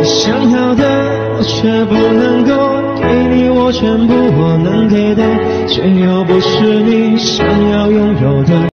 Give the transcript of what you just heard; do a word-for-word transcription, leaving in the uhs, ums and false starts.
想要的，我却不能够给你我全部，我能给的，却又不是你想要拥有的。